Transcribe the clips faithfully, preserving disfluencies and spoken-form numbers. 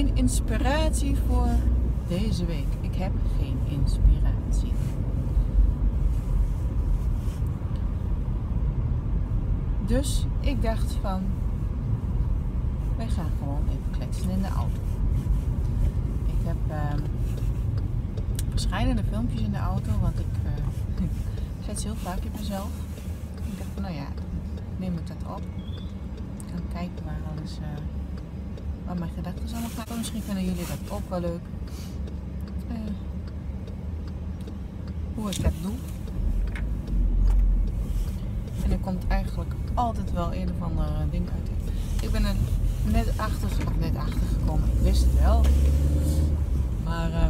Mijn inspiratie voor deze week. Ik heb geen inspiratie. Dus ik dacht van, wij gaan gewoon even kletsen in de auto. Ik heb uh, verschillende filmpjes in de auto, want ik uh, zet ze heel vaak in mezelf. Ik dacht van, nou ja, neem ik dat op. Ik ga kijken waar alles, uh, waar mijn gedachten allemaal gaan. Misschien vinden jullie dat ook wel leuk. Uh, hoe ik dat doe. En er komt eigenlijk altijd wel een of ander ding uit. Ik ben er net achter, of net achter gekomen. Ik wist het wel. Maar uh, uh,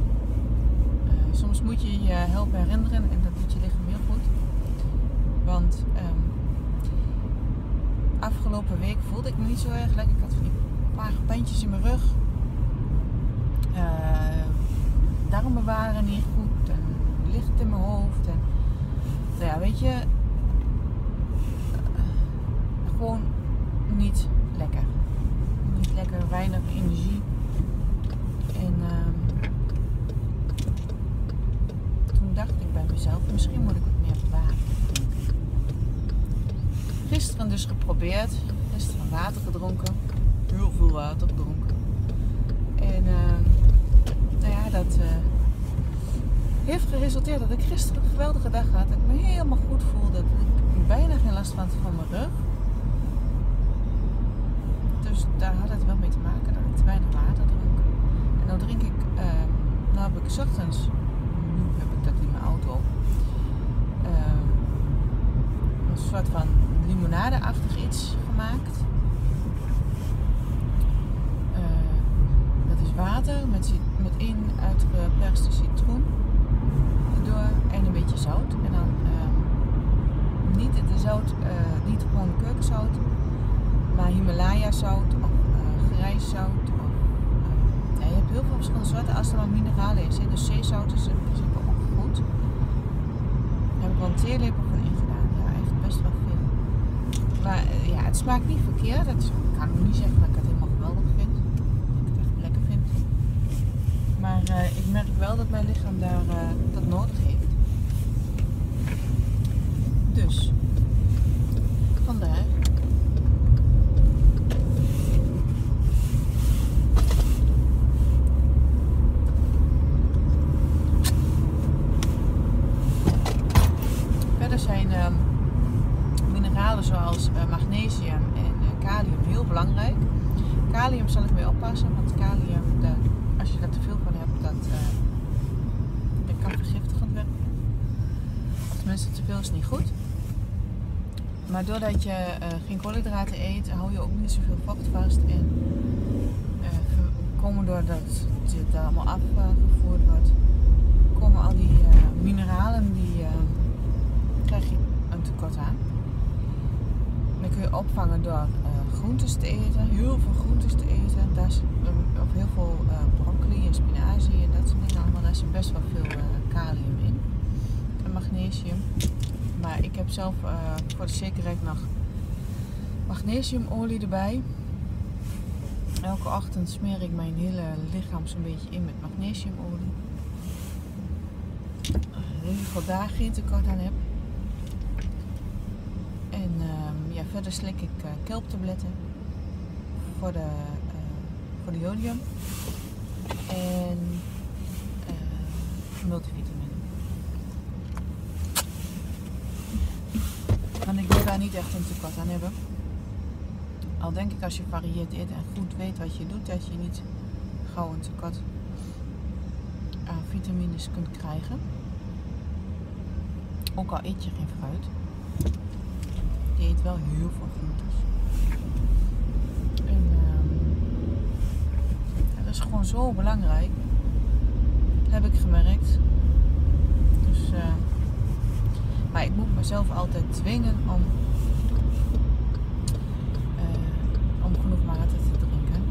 soms moet je je helpen herinneren en dat doet je lichaam heel goed. Want um, afgelopen week voelde ik me niet zo erg lekker. Ik had een paar pijntjes in mijn rug. Uh, darmen waren niet goed. En licht in mijn hoofd. En, nou ja, weet je. Uh, gewoon niet lekker. Niet lekker, weinig energie. En uh, toen dacht ik bij mezelf, misschien moet ik wat meer water drinken. Gisteren dus geprobeerd. Gisteren water gedronken. Heel veel water gedronken. En uh, nou ja, dat uh, heeft geresulteerd dat ik gisteren een geweldige dag had. Dat ik me helemaal goed voelde. Dat ik bijna geen last had van mijn rug. Dus daar had het wel mee te maken dat ik te weinig water dronk. En nou drink ik, uh, nou heb ik 's ochtends, nu heb ik dat in mijn auto, uh, een soort van limonade-achtig iets gemaakt. Uh, dat is water met, met één uitgeperste citroen erdoor en een beetje zout. En dan uh, niet de zout, uh, niet gewoon keukenzout. Maar Himalaya zout of uh, grijs zout. Of, uh, ja, je hebt heel veel verschillende soorten als er dan mineralen in zitten. Dus zeezout is in principe ook goed. Daar heb ik wel een theelepel van ingedaan. Ja, echt best wel veel. Maar uh, ja, het smaakt niet verkeerd. Dat kan ik niet zeggen dat ik het helemaal geweldig vind. Dat ik het echt lekker vind. Maar uh, ik merk wel dat mijn lichaam daar uh, dat nodig heeft. Dus, vandaar. Er zijn uh, mineralen zoals uh, magnesium en uh, kalium heel belangrijk. Kalium zal ik mee oppassen, want kalium, de, als je er te veel van hebt, dat, uh, dat kan vergiftigend werken. Of tenminste, te veel is niet goed. Maar doordat je uh, geen koolhydraten eet, hou je ook niet zoveel vocht vast. En uh, komen doordat dit allemaal afgevoerd wordt, komen al die uh, mineralen die uh, krijg je een tekort aan. Dan kun je opvangen door uh, groentes te eten, heel veel groentes te eten. Daar is, uh, of heel veel uh, broccoli en spinazie en dat soort dingen allemaal. Daar zit best wel veel uh, kalium in. En magnesium. Maar ik heb zelf uh, voor de zekerheid nog magnesiumolie erbij. Elke ochtend smeer ik mijn hele lichaam zo'n beetje in met magnesiumolie. Uh, in ieder geval daar geen tekort aan heb. En uh, ja, verder slik ik uh, kelptabletten voor de, uh, voor de jodium en uh, multivitamine. Want ik wil daar niet echt een tekort aan hebben. Al denk ik als je varieert eet en goed weet wat je doet, dat je niet gauw een tekort aan vitamines kunt krijgen. Ook al eet je geen fruit. Je eet wel heel veel groentes. En uh, ja, dat is gewoon zo belangrijk. Heb ik gemerkt. Dus, uh, maar ik moet mezelf altijd dwingen om, uh, om genoeg water te drinken.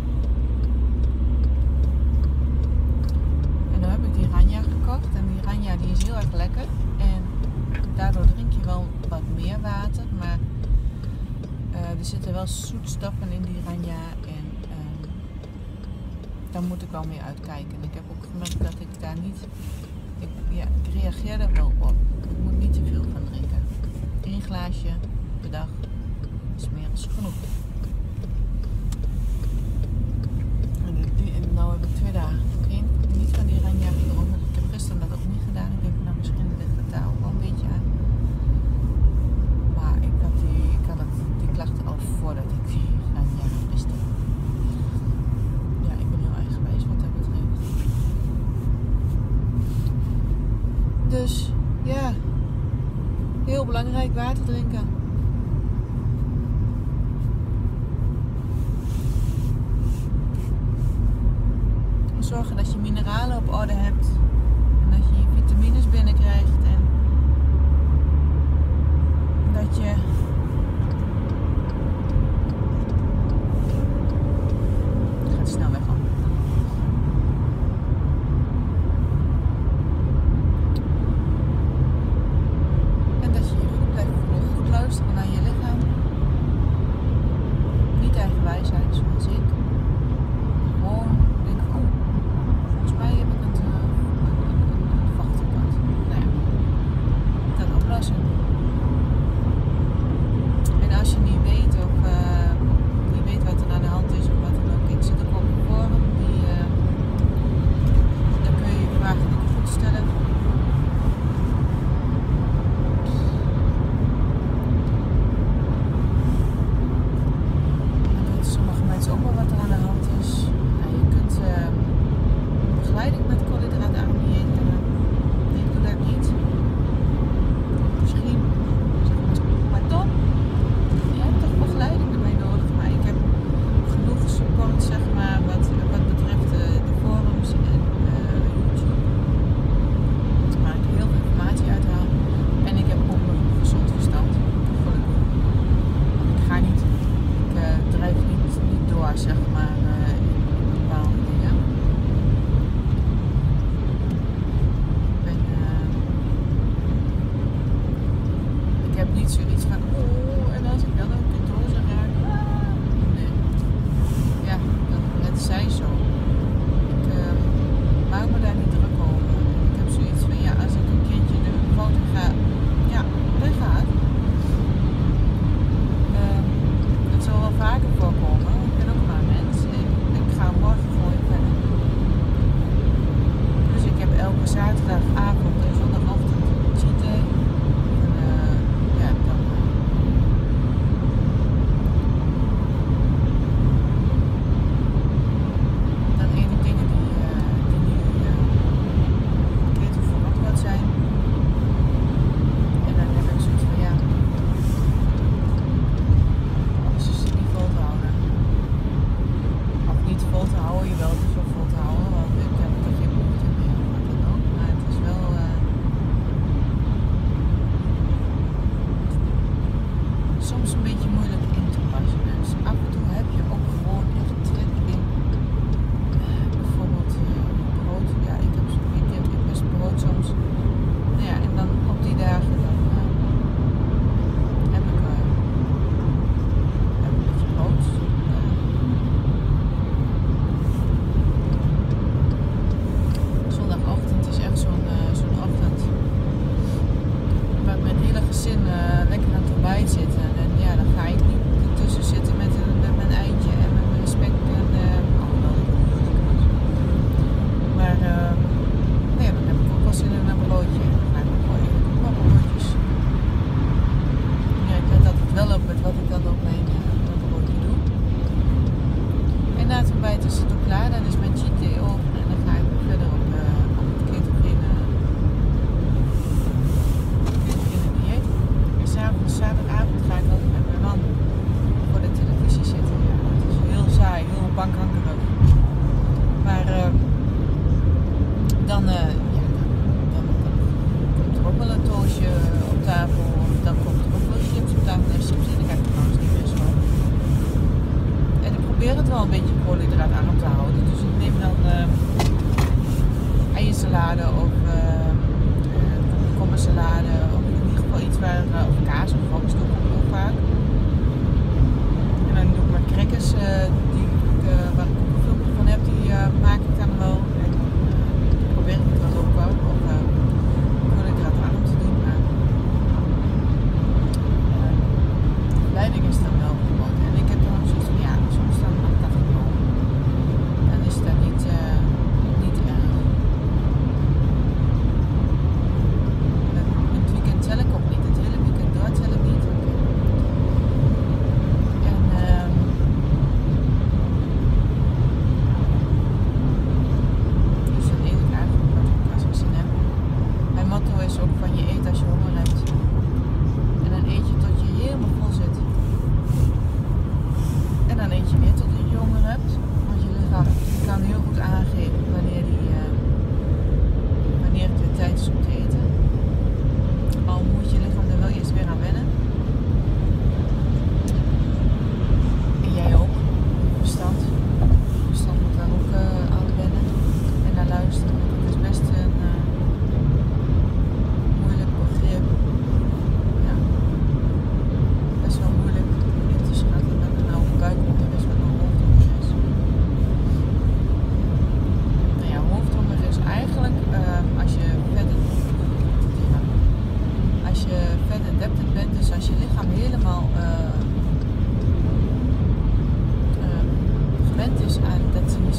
En nu heb ik die Ranja gekocht. En die Ranja die is heel erg lekker. En daardoor drink je wel wat meer water, maar uh, er zitten wel zoetstoffen in die Ranja en uh, daar moet ik wel mee uitkijken. En ik heb ook gemerkt dat ik daar niet, ik, ja, ik reageer er wel op. Ik moet niet te veel van drinken. Eén glaasje per dag is meer als genoeg. En, die, en nou heb ik twee dagen geen, niet van die ranja gedronken. Ik heb gisteren dat ook niet gedaan. Ik denk, nou misschien ligt het daar ook wel een beetje aan. Maar ik had die, ik had het, die klachten al voordat ik die ranja miste. Ja, ik ben heel eigenwijs wat dat betreft. Dus ja, heel belangrijk water drinken. Zorgen dat je mineralen op orde hebt en dat je je vitamines binnenkrijgt en dat je het gaat snel weg. En dat je je goed blijft voelen, goed luisteren naar je lichaam. Niet eigenwijs zijn zoals ik. Gewoon denk van, oh, volgens mij heb ik het uh, een, een, een vacht op had. Nou ja, dat oplossen. En als je niet weet of uh, niet weet wat er aan de hand is of wat dan ook, ik zit ook op een forum, die, uh, dan kun je je vragen die goed stellen. En dan weten sommige mensen ook wel wat er aan de hand is. Nou, je kunt uh, begeleiding met koolhydraatarm dieet hebben. Ik doe dat niet. Misschien. Maar toch, je hebt toch begeleiding erbij nodig. Maar ik heb genoeg support, zeg maar, wat, wat betreft uh, de forums en uh, YouTube. Waar ik heel veel informatie uit haal. En ik heb ook nog een gezond verstand. Gelukkig. Ik ga niet, ik uh, drijf niet, niet door, zeg maar, uh, in bepaalde dingen. Ik ben, uh, ik heb niet zoiets van, oh, en als ik dan ook ketose raak, ah, nee. Ja, dat, het zij zo. Ik uh, maak me daar niet druk over. Ik heb zoiets van, ja, als ik een keertje de fout in ga, ja, dat gaat. Uh, het zal wel vaker voorkomen. Ik ben ook maar een mens. Ik, ik ga morgen gewoon verder. Dus ik heb elke zaterdagavond en zondagochtend cheat day. En uh, ja, dan uh, dan eet ik dingen die, uh, die niet uh, ik weet hoe verantwoord zijn. En dan heb ik zoiets van, ja, anders is het niet vol te houden. Of niet vol te houden, je wel dus wel vol te houden, want ik heb er geen moeite mee of wat dan ook. Maar het is wel uh, soms een beetje moeilijk in te passen. Dus af en toe heb je ook gewoon echt trek in uh, bijvoorbeeld uh, brood. Ja, ik heb zo'n ik, ik mis brood soms. Nou ja, en dan op die dagen dan uh, heb ik uh, heb een beetje brood. Uh, zondagochtend is echt zo'n uh, zo'n ochtend waar ik met het hele gezin uh, lekker aan het ontbijt zitten. En ja, dan ga ik niet ertussen zitten met, een, met mijn eitje en met mijn spek en uh, alhoewel ik ook heel lekker was. Maar uh, nou ja, dan heb ik ook wel zin in een broodje. Dan ga ik ook wel even ook wel broodjes. Ja, ik let altijd wel op met wat ik dan op mijn, uh, mijn broodje doe. En na het ontbijt is het ook klaar, dan is mijn cheat day op en dan ga ik weer verder op, uh, op het ketogene, ketogene dieet. En s'avonds, zaterdagavond ga ik altijd met mijn man voor de televisie zitten. Ja, dat is heel saai, heel bankhankerig. Maar uh, dan, uh, ja, dan, dan komt er ook wel een toastje op tafel. Dan komt er ook wel chips op tafel. Nee, chips in, ik kijk trouwens niet meer zo. En ik probeer het wel een beetje koolhydraatarm te houden. Dus ik neem dan uh,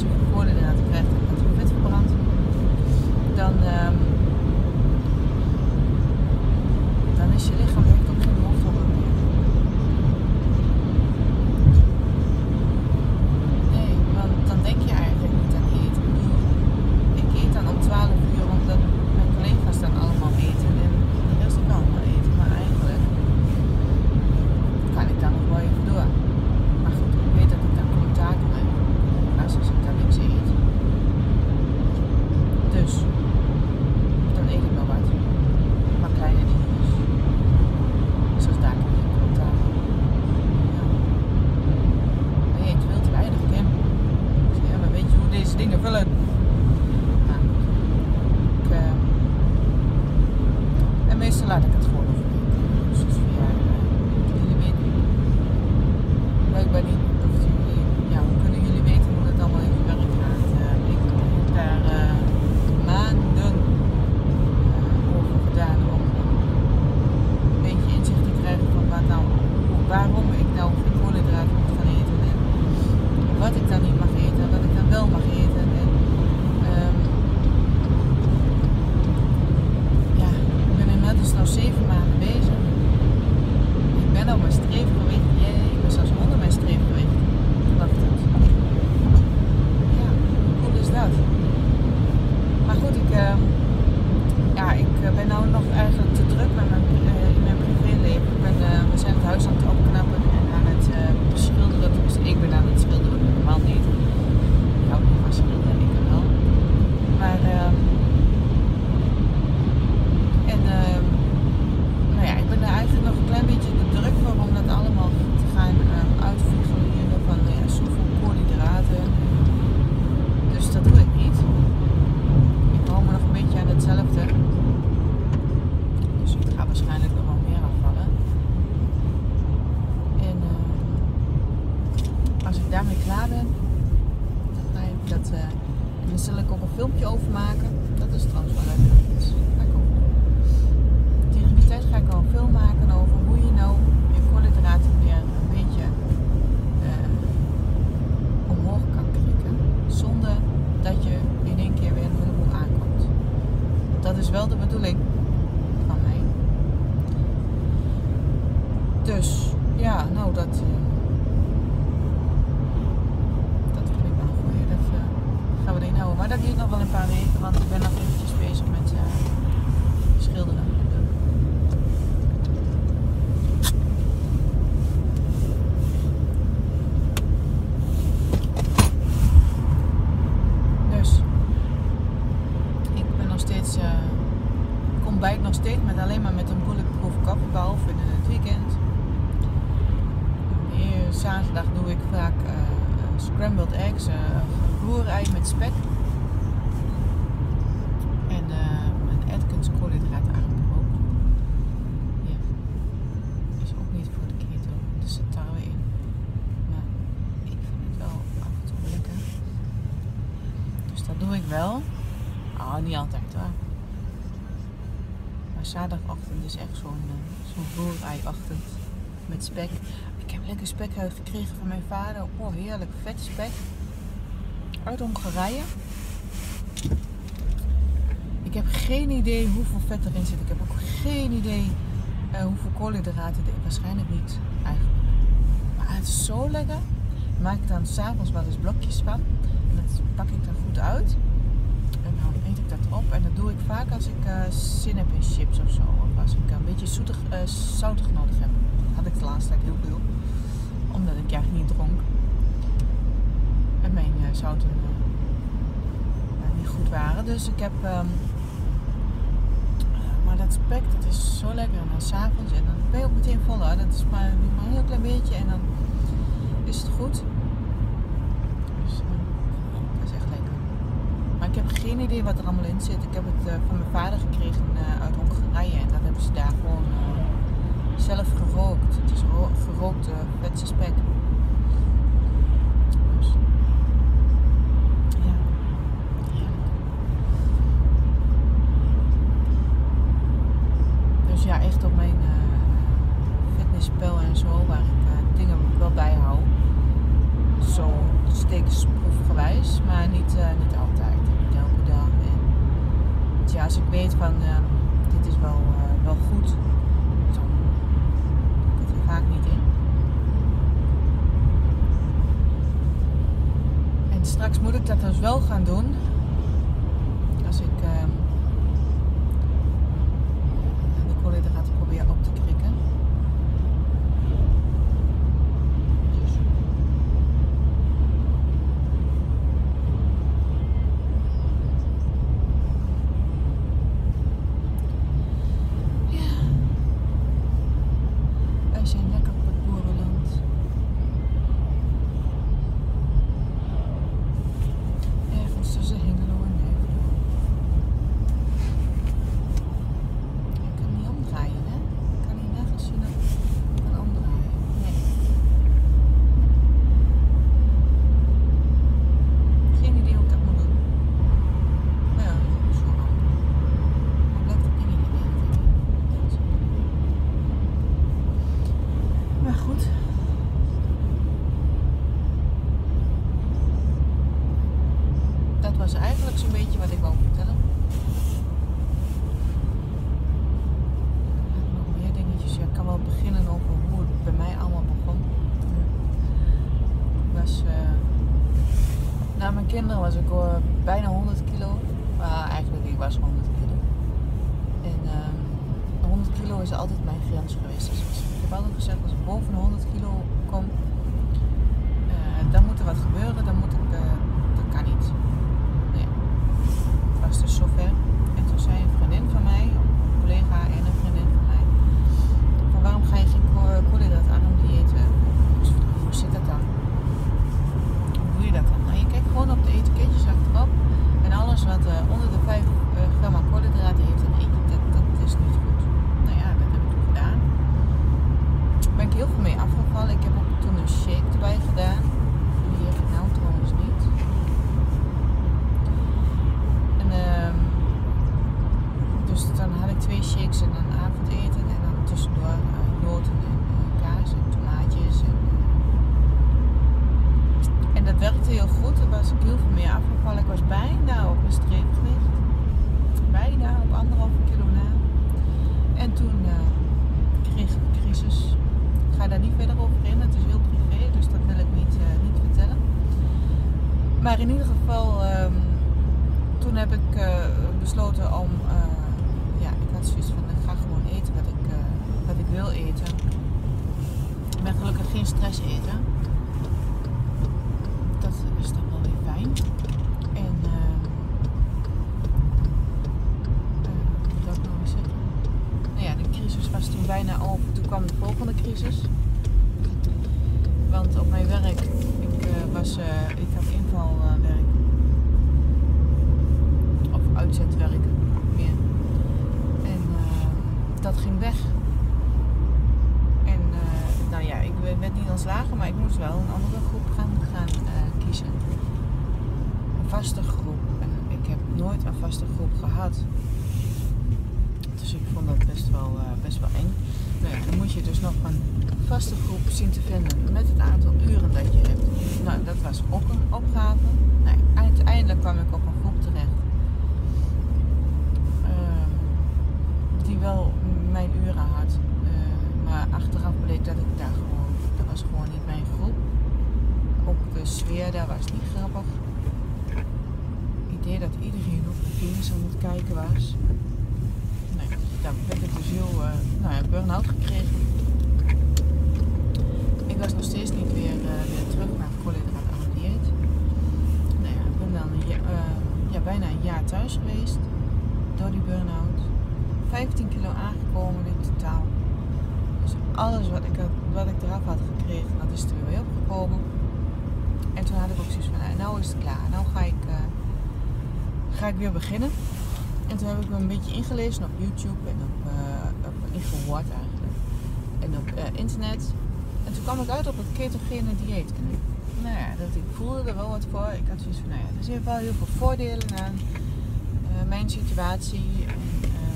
je koolhydraten krijgt en dat je vet verbrandt, dan, um, dan is je lichaam heeft ook geen behoefte aan meer. Nee, want dan denk je eigenlijk niet aan eten. Ik eet dan om twaalf uur omdat mijn collega's dan allemaal eten en de rest ook allemaal eten, maar eigenlijk kan ik dan nog wel even door. Maar goed, ik weet dat ik dan commentaar krijg als ik dan niks eet. Dus dan eet ik wel wat. Maar kleine dingetjes. Zoals daar krijg ik commentaar. Ja. Nee, je eet veel te weinig, Kim. Ik zeg, ja, maar weet je hoe deze dingen vullen? Nou, ik, uh, en meestal laat ik het gewoon overheen. Dus dat is via, uh, jullie weten. Blijkbaar niet. Of jullie, ja, hoe kunnen jullie weten hoe dat allemaal in zijn werk gaat? Uh, ik heb daar uh, maanden uh, over gedaan om een beetje inzicht te krijgen van wat nou, waarom ik nou geen koolhydraten moet gaan eten en wat ik dan niet mag eten en wat ik dan wel mag eten. En, um, ja, ik ben inmiddels nou zeven maanden bezig. Ik ben al mijn streefgewicht, jee, ik ben zelfs onder mijn streefgewicht. Dacht het. Ja, hoe cool is dat? Maar goed, ik, uh, ja, ik ben nou nog eigenlijk te druk met mijn, uh, in mijn privéleven. Ik ben, uh, we zijn het huis aan het opknappen en aan het uh, beschilderen. Dus ik ben aan het schilderen, normaal niet. Ik hou niet van schilderen, ik wel. Maar, uh, en, uh, nou ja, ik ben er eigenlijk nog een klein beetje te druk voor om dat allemaal te gaan uh, uitfigureren van uh, ja, zoveel koolhydraten. Dus dat doe ik niet. Ik hou me nog een beetje aan hetzelfde. Dus ik ga waarschijnlijk nog wel meer afvallen. En uh, als ik daarmee klaar ben, dan ga ik dat. Uh, dan zal ik ook een filmpje over maken. Dat is trouwens wel leuk. Dus ga ik ook doen. Tegen die tijd ga ik al een film maken over hoe je nou je koolhydraten weer een beetje uh, omhoog kan krikken. Zonder dat je in één keer weer een heleboel aankomt. Dat is wel de bedoeling van mij. Dus ja, nou dat, uh, dat vind ik wel een goeie. Dat uh, gaan we erin houden. Maar dat duurt nog wel een paar weken, want ik ben nog eventjes bezig met uh, schilderen. Ontbijt nog steeds met alleen maar met een bulletproof kop, behalve in het weekend. En zaterdag doe ik vaak uh, scrambled eggs, uh, roerei met spek. En uh, een Atkins koolhydraatarm brood. Ja, is ook niet voor de keto, er zit tarwe in. Maar ik vind het wel af en toe lekker. Dus dat doe ik wel. Oh, niet altijd hoor. Zaterdagochtend is echt zo'n uh, zo'n roerei-ochtend met spek. Ik heb lekker spek gekregen van mijn vader. Oh, heerlijk vet spek. Uit Hongarije. Ik heb geen idee hoeveel vet erin zit. Ik heb ook geen idee uh, hoeveel koolhydraten erin. Waarschijnlijk niet, eigenlijk. Maar het is zo lekker. Daar maak ik dan s'avonds wel eens blokjes van. En dat pak ik dan goed uit. En dan eet ik dat erop en dat doe ik vaak als ik uh, zin heb in chips of zo. Of als ik een beetje zoetig, uh, zoutig nodig heb. Dat had ik de laatste tijd heel veel. Omdat ik eigenlijk niet dronk. En mijn uh, zouten uh, niet goed waren. Dus ik heb... Um, uh, maar dat spek, dat is zo lekker. En dan s'avonds en dan ben je ook meteen vol. Hè. Dat is maar, maar een heel klein beetje en dan is het goed. Dus uh, dat is echt lekker. Maar ik heb geen idee wat er allemaal in zit. Ik heb het uh, van mijn vader gekregen uh, uit Hongarije. En dat hebben ze daar gewoon uh, zelf gerookt. Het is gerookte vetse spek. Dus, ja. Heerlijk. Dus ja, echt op mijn uh, fitnesspel en zo, waar ik uh, dingen wel bijhoud. Zo steeksproefgewijs. Maar niet, uh, niet altijd, niet elke dag. En ja, als ik weet van uh, dit is wel, uh, wel goed, dan doe ik het er vaak niet in. En straks moet ik dat dus wel gaan doen. Als ik uh, de koolhydraten probeer op te krikken. We zijn lekker op het boerenland. Ergens tussen Hengelo en Nijverdal. Ik kan niet omdraaien, hè? Ik kan hier nergens zien dat ik kan omdraaien. Nee. Geen idee hoe ik dat moet doen. Nou ja, dat is zo lang. Maar blijft het ding niet meer. Maar goed. Dat was eigenlijk zo'n beetje wat ik wou vertellen. Nog meer dingetjes. Ja, ik kan wel beginnen over hoe het bij mij allemaal begon. Ik was, uh, na mijn kinderen was ik uh, bijna honderd kilo. Maar eigenlijk, ik was honderd kilo. En uh, honderd kilo is altijd mijn grens geweest. Dus ik heb altijd gezegd, als ik boven de honderd kilo kom, uh, dan moet er wat gebeuren. Dan moet ik, uh, dat kan niet. Nee. Het was dus zover. En toen zei een vriendin van mij, een collega en een vriendin van mij, van waarom ga je geen koolhydraatarm dieet? Dus hoe zit dat dan? Hoe doe je dat dan? Nou, je kijkt gewoon op de etiketjes achterop. En alles wat uh, onder de vijf gram aan koolhydraten heeft, dan eet je dat, dat is niet goed. Nou ja, dat heb ik toen gedaan. Daar ben ik heel veel mee afgevallen. Ik heb ook toen een shake erbij gedaan. Die heb ik nou trouwens niet. En uh, dus dan had ik twee shakes en een avondeten. En dan tussendoor uh, noten en uh, kaas en tomaatjes. En, uh, en dat werkte heel goed. Daar was ik heel veel mee afgevallen. Ik was bijna op mijn streepgewicht. Bijna op anderhalve kilo na. En toen uh, kreeg ik een crisis. Ik ga daar niet verder over in, het is heel privé, dus dat wil ik niet, uh, niet vertellen. Maar in ieder geval, um, toen heb ik uh, besloten om, uh, ja, ik had zoiets van, ik ga gewoon eten wat ik, uh, wat ik wil eten. Ik ben gelukkig geen stress eten. Dat is dan wel weer fijn. En uh, crisis was toen bijna over. Toen kwam de volgende crisis. Want op mijn werk, ik, uh, was, uh, ik had invalwerk. Uh, of uitzetwerk meer. En uh, dat ging weg. En uh, nou ja, ik werd niet ontslagen, maar ik moest wel een andere groep gaan, gaan uh, kiezen. Een vaste groep. En ik heb nooit een vaste groep gehad. Dus ik vond dat best wel, uh, best wel eng. Nou ja, dan moet je dus nog een vaste groep zien te vinden met het aantal uren dat je hebt. Nou, dat was ook een opgave. Nou, uiteindelijk kwam ik op een groep terecht. Uh, die wel mijn uren had. Uh, maar achteraf bleek dat ik daar gewoon, dat was gewoon niet mijn groep. Ook de sfeer daar was niet grappig. Het idee dat iedereen op de vingers aan het kijken was. Daar heb ik dus heel uh, nou ja, burn-out gekregen. Ik was nog steeds niet weer, uh, weer terug naar het koolhydraatarm dieet. Nou ja, ik ben dan een ja, uh, ja, bijna een jaar thuis geweest door die burn-out. vijftien kilo aangekomen in totaal. Dus alles wat ik, wat ik eraf had gekregen, dat is er weer opgekomen. En toen had ik ook zoiets van, nou, nou is het klaar. Nou ga ik, uh, ga ik weer beginnen. En toen heb ik me een beetje ingelezen op YouTube en op, uh, op InfoWord eigenlijk. En op uh, internet. En toen kwam ik uit op het ketogene dieet. En nou ja, dat, ik voelde er wel wat voor. Ik had zoiets van, nou ja, er zitten wel heel veel voordelen aan uh, mijn situatie. En, uh,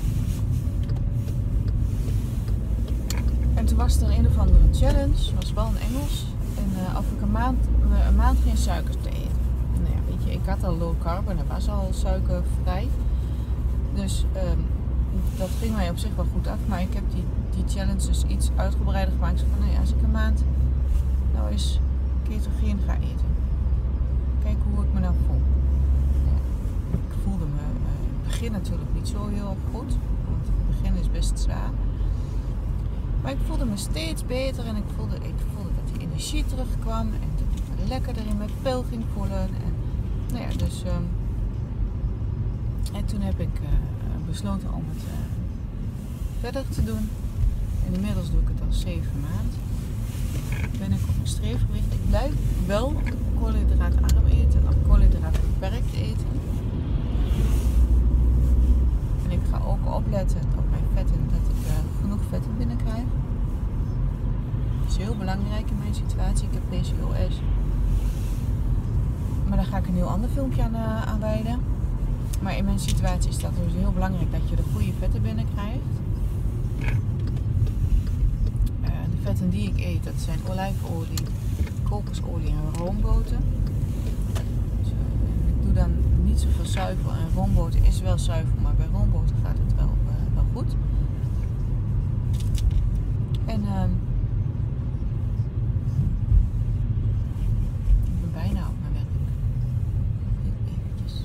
en toen was er een of andere challenge, was wel in Engels. En uh, of ik een maand, een maand geen suikers te eten. Nou ja, weet je, ik ik had al low carb en dat was al suikervrij. Dus um, dat ging mij op zich wel goed af. Maar ik heb die, die challenge dus iets uitgebreider gemaakt. Zo van, nou ja, als ik een maand nou eens ketogeen ga eten. Kijk hoe ik me dan voel. Ja, ik voelde me uh, in het begin natuurlijk niet zo heel erg goed. Want het begin is best zwaar. Maar ik voelde me steeds beter en ik voelde, ik voelde dat die energie terugkwam. En dat ik me lekkerder in mijn pil ging voelen. En, nou ja, dus, um, en toen heb ik uh, besloten om het uh, verder te doen. En inmiddels doe ik het al zeven maanden. Ben ik op een streefgewicht. Ik blijf wel koolhydraatarm eten of koolhydraten beperkt eten. En ik ga ook opletten op mijn vetten, dat ik uh, genoeg vetten binnenkrijg. Dat is heel belangrijk in mijn situatie. Ik heb P C O S. Maar daar ga ik een heel ander filmpje aan, uh, aan wijden. Maar in mijn situatie is dat dus heel belangrijk dat je de goede vetten binnenkrijgt. Uh, de vetten die ik eet, dat zijn olijfolie, kokosolie en roomboter. Dus, uh, ik doe dan niet zoveel zuivel en roomboter is wel zuivel, maar bij roomboter gaat het wel, uh, wel goed. En uh, ik ben bijna op mijn werk. Eventjes.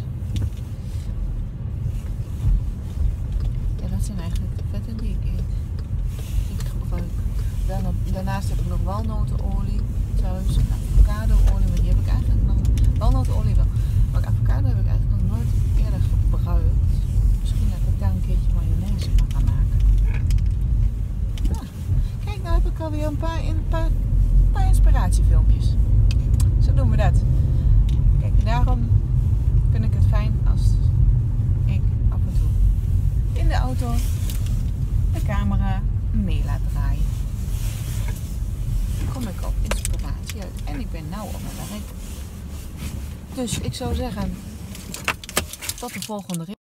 Ja, dat zijn eigenlijk de vetten die ik eet. Die ik gebruik. Daarna, daarnaast heb ik nog walnotenolie thuis. Avocado-olie, maar die heb ik eigenlijk nog. Walnotenolie wel. Maar avocado heb ik eigenlijk nog nooit eerder gebruikt. Misschien dat ik daar een keertje mayonaise van ga maken. Ja. Kijk, nou heb ik alweer een paar, een paar, een paar inspiratiefilmpjes. Zo doen we dat. Kijk, daarom vind ik het fijn als ik af en toe in de auto de camera mee laat draaien. Dan kom ik op inspiratie uit. En ik ben nou op mijn werk. Dus ik zou zeggen, tot de volgende rit.